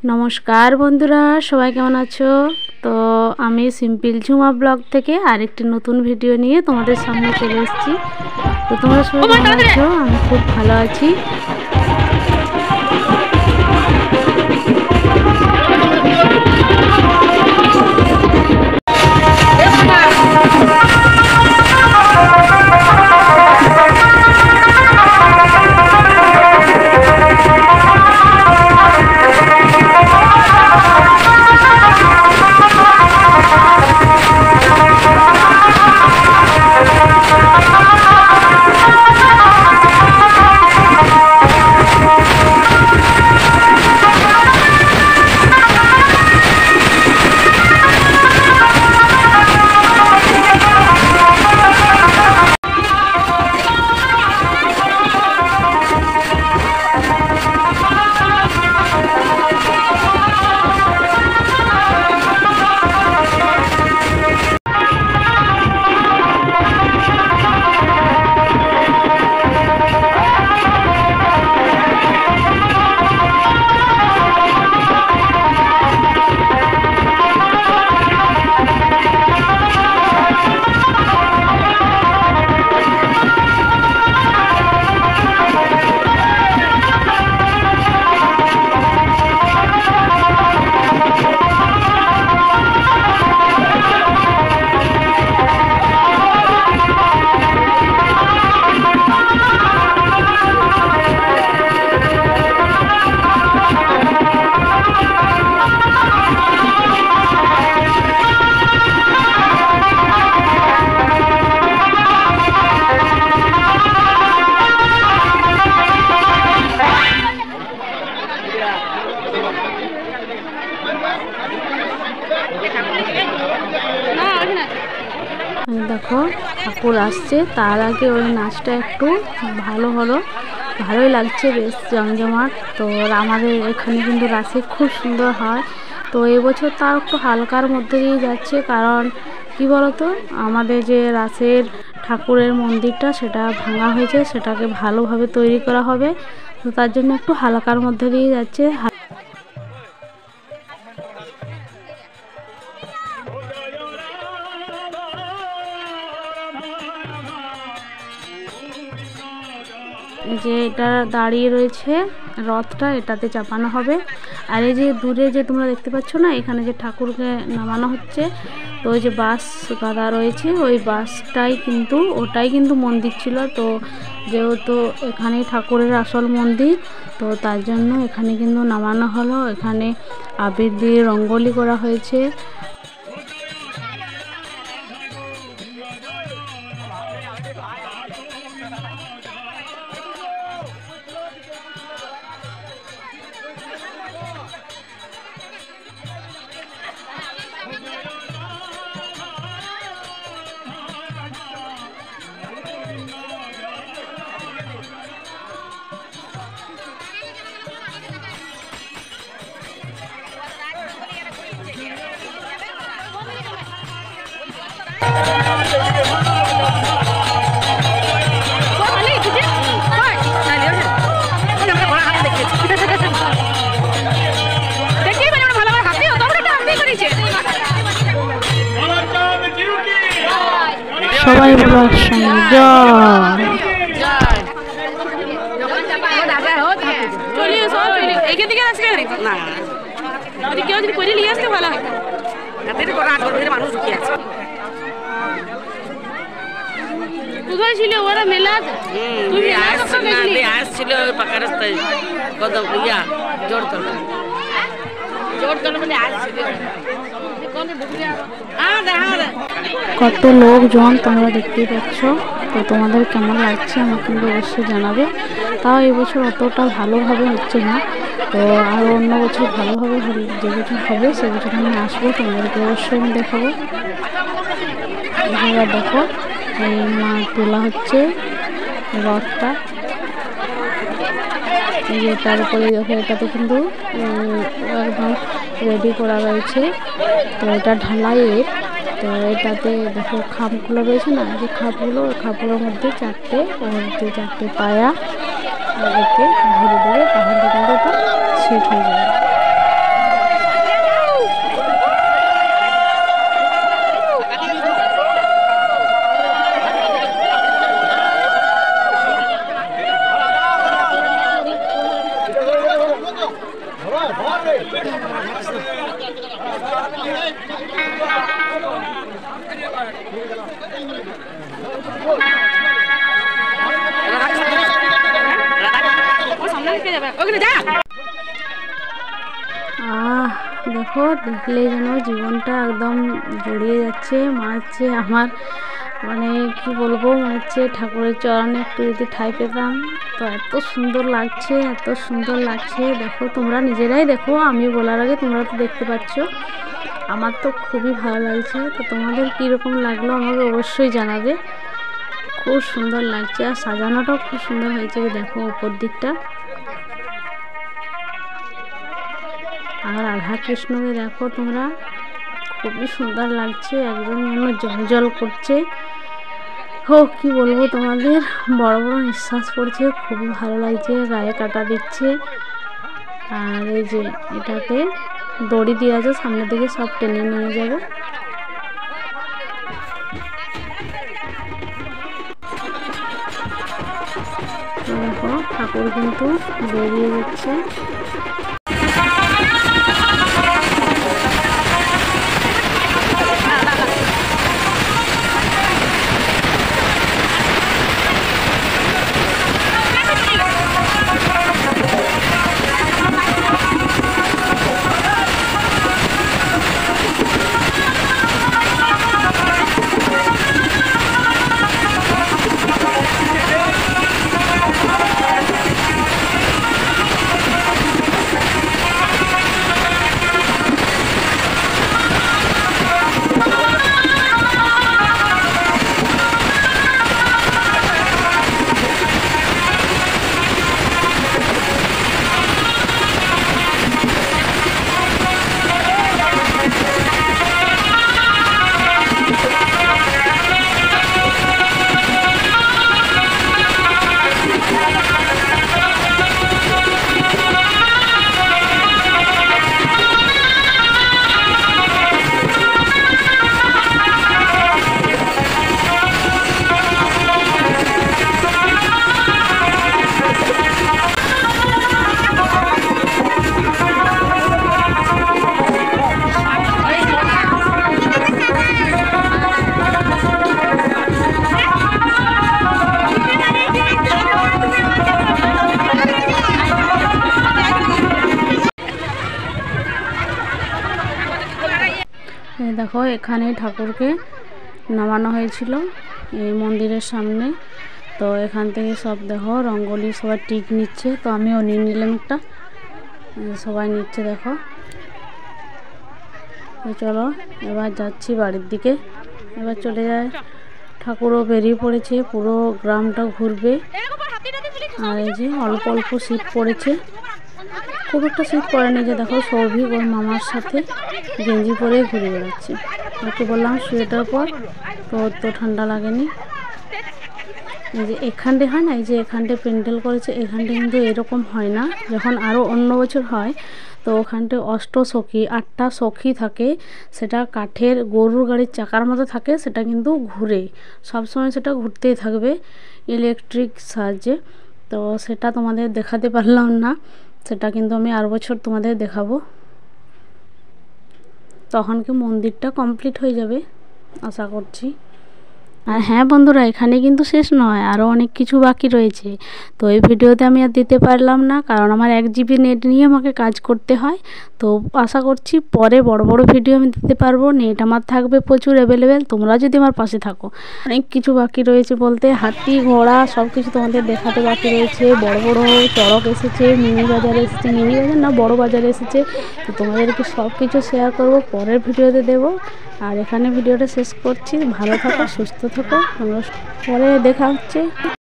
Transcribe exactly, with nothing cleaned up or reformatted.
नमस्कार बंधुरा सबाई केमन आछो। तो आमी सिम्पल झुमा ब्लग थेके आरेकटी नतून भिडियो निये तोमादेर सामने चले एसेछि। तो तोमरा सबाई केमन आछो? आमी खूब भालो आछि। देखो ठाकुर आसছে तार आगे ওই নাচটা একটু ভালো হলো, ভালোই লাগছে, বেশ জমজমাট। তো আমাদের এখানে কিন্তু রাসে খুব সুন্দর হয়। তো এই বছর তার একটু হালকার মধ্যে দিয়ে যাচ্ছে, কারণ কি বলতো আমাদের যে রাসের ঠাকুরের মন্দিরটা সেটা ভাঙা হয়েছে, সেটাকে ভালোভাবে তৈরি করা হবে। তো তার জন্য একটু হালকার মধ্যে দিয়ে যাচ্ছে। যে এটা দাঁড়িয়ে রয়েছে রথটা, এটাতে চাপানো হবে। আর এই যে দূরে যে তোমরা দেখতে পাচ্ছ না, এখানে যে ঠাকুরকে নামানো হচ্ছে, তো ওই যে বাস গাদা রয়েছে ওই বাসটাই কিন্তু ওটাই কিন্তু মন্দির ছিল। তো যেহেতু এখানেই ঠাকুরের আসল মন্দির, তো তার জন্য এখানে কিন্তু নামানো হলো। এখানে আবির দিয়ে রঙ্গোলি করা হয়েছে। সবাই বলো একসঙ্গে জয়। কোথায় ছিল ওরা মেলা? তুমি আসছিল পাকা রাস্তায় কদম ইয়া জোরতলা জোরতলা মানে আসছিল। কত লোকজন তোমরা দেখতেই পাচ্ছ। তো তোমাদের কেমন লাগছে আমাকে কিন্তু অবশ্যই জানাবে। তাও এবছর অতটা ভালোভাবে হচ্ছে না, তো আরও অন্য বছর ভালোভাবে যে বছর হবে সে বছর আমি আসবো, তোমাদেরকে অবশ্যই আমি দেখাবো। এবার দেখো এই মা তোলা হচ্ছে রথটা, এই যে তার উপরে দেখো এটাতে কিন্তু একদম রেডি করা রয়েছে। তো এটা ঢালাইয়ের। তো এটাতে দেখো খাপগুলো রয়েছে না, যে খাপগুলো ওই খাপগুলোর মধ্যে চারটে ওর যে চারটে পায়া ওকে ধরে দেবে, তাহলে কিন্তু ওটা সেট হয়ে যাবে। আহ দেখো, দেখলে যেন জীবনটা একদম জড়িয়ে যাচ্ছে, মনে হচ্ছে আমার, মানে কি বলবো, মনে হচ্ছে ঠাকুরের চরণে একটু যদি ঠাঁই পেতাম। তো এত সুন্দর লাগছে, এত সুন্দর লাগছে, দেখো তোমরা নিজেরাই দেখো, আমি বলার আগে তোমরা তো দেখতে পাচ্ছ। আমার তো খুবই ভালো লাগছে। তো তোমাদের কীরকম লাগলো আমাকে অবশ্যই জানাবে। খুব সুন্দর লাগছে, আর সাজানোটাও খুব সুন্দর হয়েছে। দেখো উপর দিকটা, আর রাধা কৃষ্ণকে দেখো তোমরা, খুবই সুন্দর লাগছে, একদম যেন জল জল করছে। হো কি বলবো তোমাদের, বড় বড় নিঃশ্বাস পড়ছে, খুবই ভালো লাগছে, গায়ে কাটা দিচ্ছে। আর এই যে এটাকে দড়ি দিয়ে আছে, সামনের দিকে সব টেনে নিয়ে যাবে। দেখো ঠাকুর কিন্তু বেরিয়ে যাচ্ছে। দেখো এখানে ঠাকুরকে নামানো হয়েছিল এই মন্দিরের সামনে। তো এখান থেকে সব দেখো রঙ্গোলি সবাই টিক নিচ্ছে। তো আমিও নিয়ে নিলাম একটা, সবাই নিচ্ছে দেখো। চলো এবার যাচ্ছি বাড়ির দিকে, এবার চলে যায়। ঠাকুরও বেরিয়ে পড়েছে, পুরো গ্রামটা ঘুরবে। আর এই যে অল্প অল্প শীত পড়েছে, খুব একটা শীত পড়েনি। যে দেখো সৌভিক ওর মামার সাথে গেঞ্জি পরে ঘুরে বেড়াচ্ছে। ওকে বললাম সোয়েটার পর, তো তো ঠান্ডা লাগেনি। এই যে এখানটা হয় না, এই যে এখানটা প্যান্ডেল করেছে, এখানটা কিন্তু এরকম হয় না। যখন আরও অন্য বছর হয় তো ওখানটা অষ্ট সখী আটটা সখী থাকে, সেটা কাঠের গরুর গাড়ির চাকার মতো থাকে, সেটা কিন্তু ঘুরে সবসময়, সেটা ঘুরতেই থাকবে ইলেকট্রিক সাহায্যে। তো সেটা তোমাদের দেখাতে পারলাম না, সেটা কিন্তু আমি আর বছর তোমাদের দেখাবো। তখন কি মন্দিরটা কমপ্লিট হয়ে যাবে আশা করছি। আর হ্যাঁ বন্ধুরা, এখানে কিন্তু শেষ নয়, আরও অনেক কিছু বাকি রয়েছে। তো এই ভিডিওতে আমি আর দিতে পারলাম না, কারণ আমার এক জিবি নেট নিয়ে আমাকে কাজ করতে হয়। তো আশা করছি পরে বড় বড় ভিডিও আমি দিতে পারবো, নেট আমার থাকবে প্রচুর অ্যাভেলেবেল, তোমরা যদি আমার পাশে থাকো। অনেক কিছু বাকি রয়েছে বলতে, হাতি ঘোড়া সব কিছু তোমাদের দেখাতে বাকি রয়েছে। বড় বড় চড়ক এসেছে, মিনি বাজার এসেছে, মিনি বাজার না বড় বাজার এসেছে। তো তোমাদেরকে সব কিছু শেয়ার করবো, পরের ভিডিওতে দেবো। আর এখানে ভিডিওটা শেষ করছি। ভালো থাকো, সুস্থ থাকো, তোমরা পরে দেখা হচ্ছে।